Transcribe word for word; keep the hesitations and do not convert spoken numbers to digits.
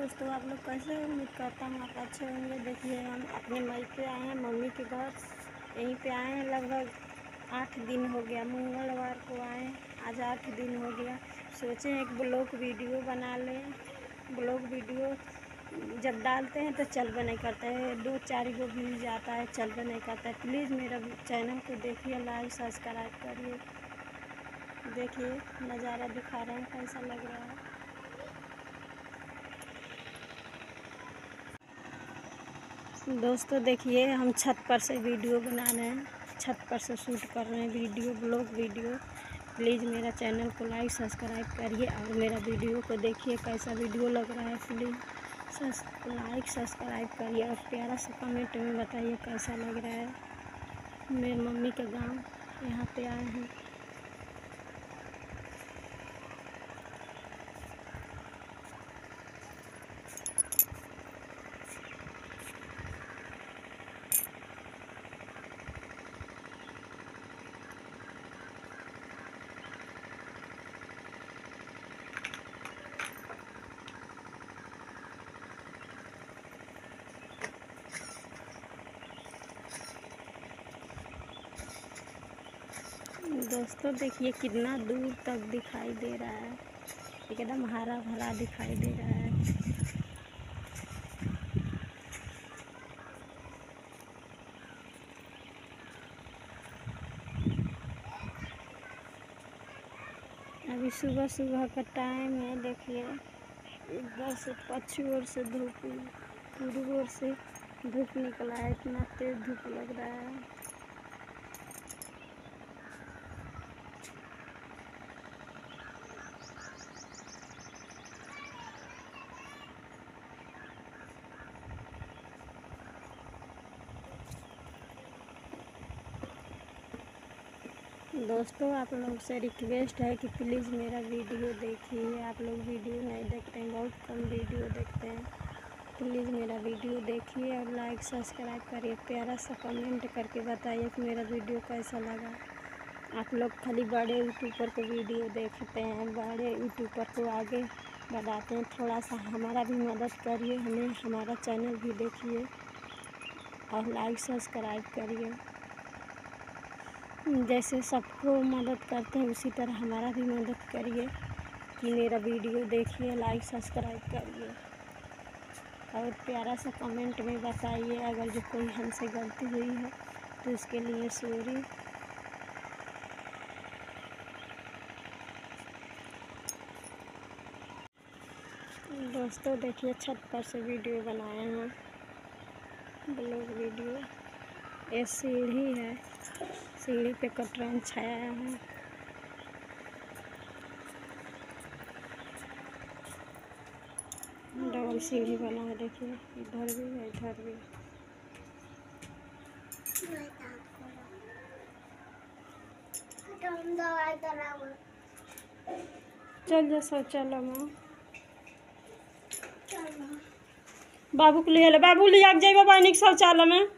दोस्तों, आप लोग कैसे हो? उम्मीद करता हूँ आप अच्छे होंगे। देखिए, हम अपने मायके आए हैं, मम्मी के घर यहीं पे आए हैं। लगभग आठ दिन हो गया, मंगलवार को आए, आज आठ दिन हो गया। सोचे एक ब्लॉग वीडियो बना लें। ब्लॉग वीडियो जब डालते हैं तो चलबे नहीं करता है, दो चार गो व्यूज आता है, चलबे नहीं करता है। प्लीज़ मेरा चैनल को देखिए, लाइक सब्सक्राइब करिए। देखिए नज़ारा दिखा रहे हैं कैसा लग रहा है। दोस्तों देखिए, हम छत पर से वीडियो बना रहे हैं, छत पर से शूट कर रहे हैं वीडियो, ब्लॉग वीडियो। प्लीज़ मेरा चैनल को लाइक सब्सक्राइब करिए और मेरा वीडियो को देखिए कैसा वीडियो लग रहा है। प्लीज़ लाइक सब्सक्राइब करिए और प्यारा सा कमेंट में बताइए कैसा लग रहा है। मेरी मम्मी का गांव यहाँ पे आए हैं। दोस्तों देखिए कितना दूर तक दिखाई दे रहा है, एकदम हरा भरा दिखाई दे रहा है। अभी सुबह सुबह का टाइम है। देखिए इधर से पश्चिम ओर से धूप, पूर्व ओर से धूप निकला है, इतना तेज धूप लग रहा है। दोस्तों आप लोग से रिक्वेस्ट है कि प्लीज़ मेरा वीडियो देखिए। आप लोग वीडियो नहीं देखते हैं, बहुत कम वीडियो देखते हैं। प्लीज़ मेरा वीडियो देखिए और लाइक सब्सक्राइब करिए। प्यारा सा कमेंट करके बताइए कि मेरा वीडियो कैसा लगा। आप लोग खाली बड़े यूट्यूबर को वीडियो देखते हैं, बड़े यूट्यूबर को आगे बढ़ाते हैं। थोड़ा सा हमारा भी मदद करिए, हमें हमारा चैनल भी देखिए और लाइक सब्सक्राइब करिए। जैसे सबको मदद करते हैं उसी तरह हमारा भी मदद करिए कि मेरा वीडियो देखिए, लाइक सब्सक्राइब करिए और प्यारा सा कमेंट में बताइए अगर जो कोई हमसे गलती हुई है तो उसके लिए सॉरी। दोस्तों देखिए छत पर से वीडियो बनाए हैं, ब्लॉग वीडियो। ये सीढ़ी है, सीढ़ी पे कटरन छाया है। डबल सीढ़ी बना है, देखिए इधर भी है इधर भी। चल जा शौचालय में, बाबू के लिए बाबू ले जाइए बाबा शौचालय में।